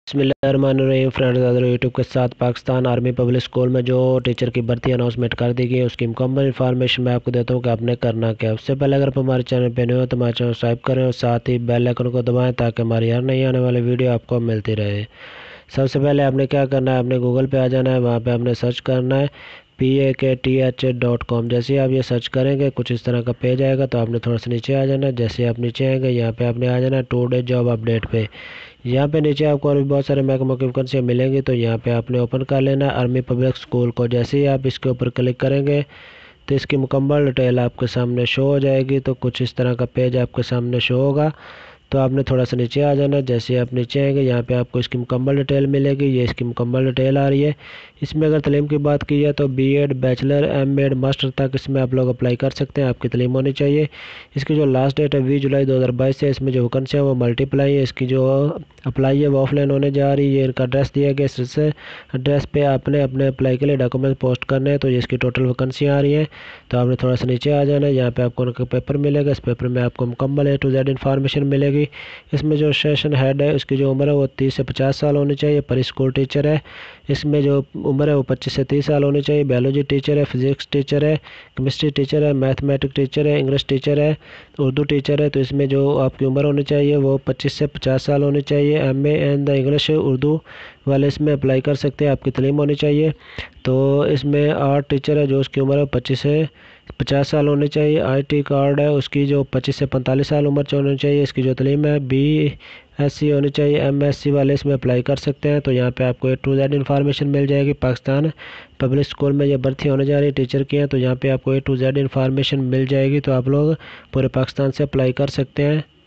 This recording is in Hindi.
बिस्मिल्लाहिर्रहमानिर्रहीम फ्रेंड्स, यूट्यूब के साथ पाकिस्तान आर्मी पब्लिक स्कूल में जो टीचर की भर्ती अनाउंसमेंट कर दी गई है उसकी मुकम्मल इन्फॉर्मेशन मैं आपको देता हूँ कि आपने करना क्या है। उससे पहले अगर आप हमारे चैनल पर नए हो तो हमारे चैनल सब्सक्राइब करें और साथ ही बेल आइकन को दबाएं ताकि हमारी हर नई आने वाली वीडियो आपको मिलती रहे। सबसे पहले आपने क्या करना है, आपने गूगल पे आ जाना है, वहाँ पे आपने सर्च करना है PAKTH.com। जैसे ही आप ये सर्च करेंगे कुछ इस तरह का पेज आएगा, तो आपने थोड़ा सा नीचे आ जाना है। जैसे आप नीचे आएंगे यहाँ पे आपने आ जाना है टुडे जॉब अपडेट पे। यहाँ पे नीचे आपको और भी बहुत सारे महकमों की वैकेंसियाँ मिलेंगी, तो यहाँ पे आपने ओपन कर लेना है आर्मी पब्लिक स्कूल को। जैसे ही आप इसके ऊपर क्लिक करेंगे तो इसकी मुकम्मल डिटेल आपके सामने शो हो जाएगी। तो कुछ इस तरह का पेज आपके सामने शो होगा, तो आपने थोड़ा सा नीचे आ जाना है। जैसे आप नीचे आएंगे यहाँ पे आपको इसकी मुकम्मल डिटेल मिलेगी। ये इसकी मुकम्मल डिटेल आ रही है। इसमें अगर तालीम की बात की जाए तो बीएड, बैचलर, एमएड, मास्टर तक इसमें आप लोग अप्लाई कर सकते हैं। आपकी तालीम होनी चाहिए। इसकी जो लास्ट डेट है 20 जुलाई 2022 है। इसमें जो वैकेंसी है वो मल्टीप्लाई है। इसकी जो अप्लाई है वो ऑफलाइन होने जा रही है। इनका एड्रेस दिया गया, इस एड्रेस पे आपने अपने अप्लाई के लिए डॉक्यूमेंट पोस्ट करने हैं। तो ये इसकी टोटल वैकेंसी आ रही है। तो आपने थोड़ा सा नीचे आ जाना है। यहाँ पे आपको उनका पेपर मिलेगा। इस पेपर में आपको मुकम्मल A to Z इन्फॉर्मेशन मिलेगी। इसमें जो सेशन हेड है उसकी जो उम्र है वो 30 से 50 साल होनी चाहिए। पर स्कूल टीचर है, इसमें जो उम्र है वो 25 से 30 साल होनी चाहिए। बायोलॉजी टीचर है, फिजिक्स टीचर है, केमिस्ट्री टीचर है, मैथमेटिक्स टीचर है, इंग्लिश टीचर है, उर्दू टीचर है। तो इसमें जो आपकी उम्र होनी चाहिए वो 25 से 50 साल होनी चाहिए। MA in the English Urdu वाले इसमें अप्लाई कर सकते हैं। आपकी तालीम होनी चाहिए। तो इसमें आर्ट टीचर है जो उसकी उम्र है 25 से 50 साल होनी चाहिए। IT कार्ड है उसकी जो 25 से 45 साल उम्र होनी चाहिए। इसकी जो तालीम है BSc होनी चाहिए। MSc वाले इसमें अप्लाई कर सकते हैं। तो यहाँ पे आपको A to Z इन्फॉर्मेशन मिल जाएगी। पाकिस्तान पब्लिक स्कूल में ये भर्ती होने जा रही है टीचर की है, तो यहाँ पे आपको A to Z इन्फॉर्मेशन मिल जाएगी। तो आप लोग पूरे पाकिस्तान से अप्लाई कर सकते हैं।